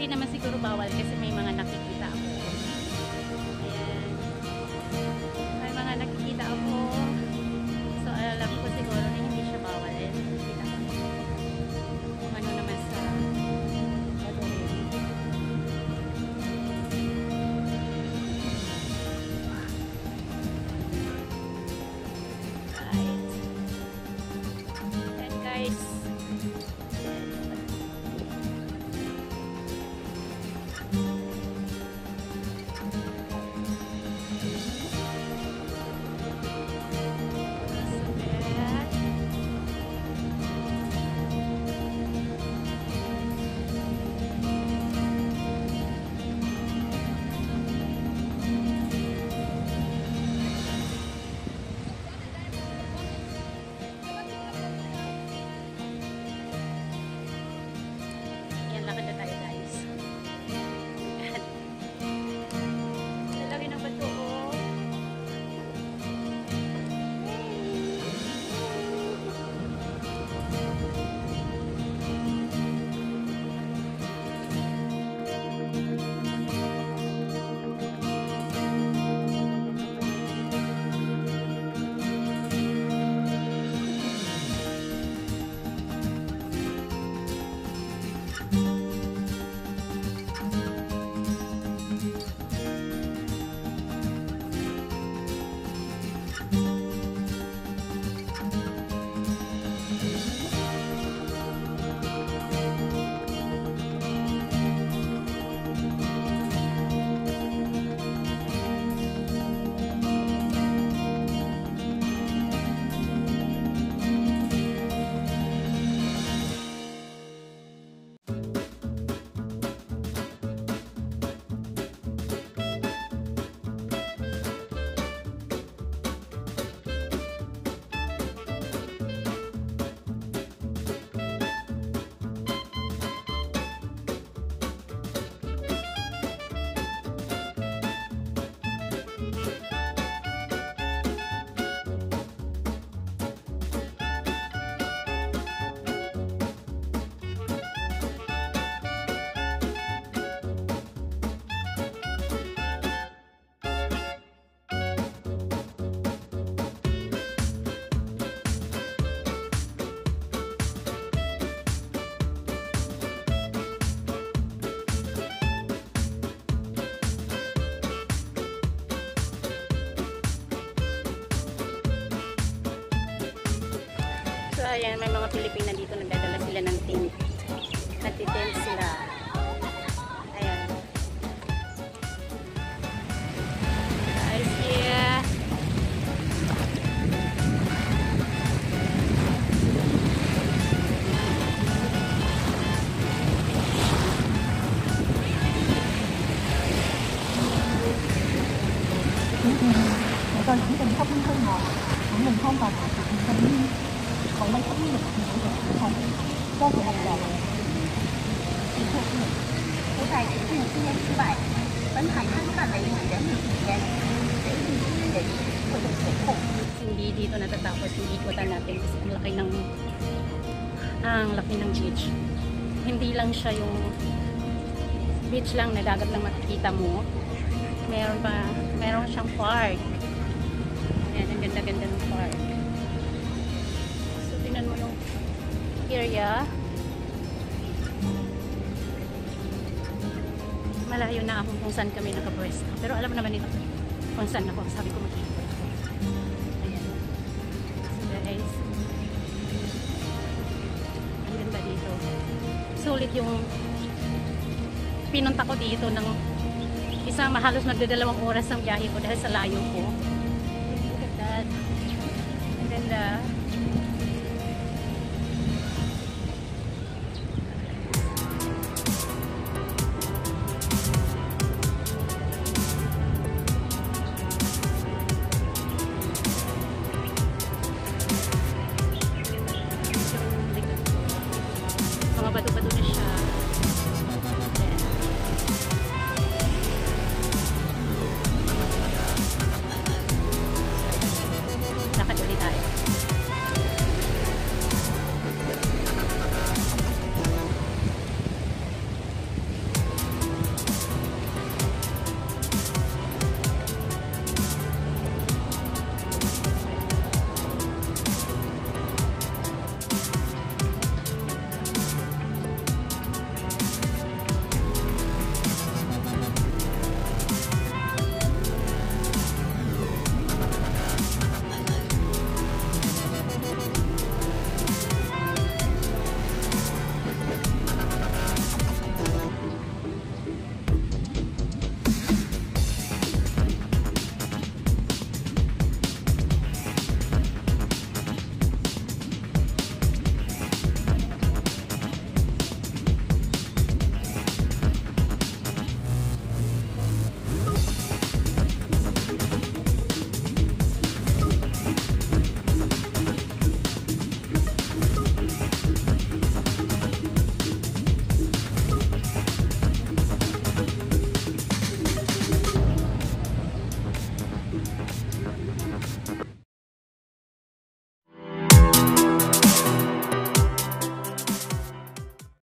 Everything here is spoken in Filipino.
naman siguro bawal kasi may mga nakikita ako. Ayan. May mga nakikita ako. So, alam ko siguro na hindi siya bawal. Ayan, nakikita ko. Kung ano naman sa gagawin. Right. And guys, lakad na tayo guys. Lalaki ng bato oh. So ayan, may mga Pilipina dito nagdadala sila ng tent. Nagtitent sila. Ayan. Guys, yeah. Hindi dito natatapos yung ikutan natin kasi ang laki ng beach. Hindi lang siya yung beach lang na dagat lang makikita mo. Meron siyang park. Ayan, ang ganda-ganda ng park. So, tingnan mo yung area. Malayo na ako kung saan kami nakapwesto. Pero alam naman nito kung saan ako. Sabi ko makikita ako. Ayan. So guys, ang ganda dito. Sulit yung pinunta ko dito ng isang halos magdadalawang oras ang biyahe ko dahil sa layo ko. Look at that. Ang ganda.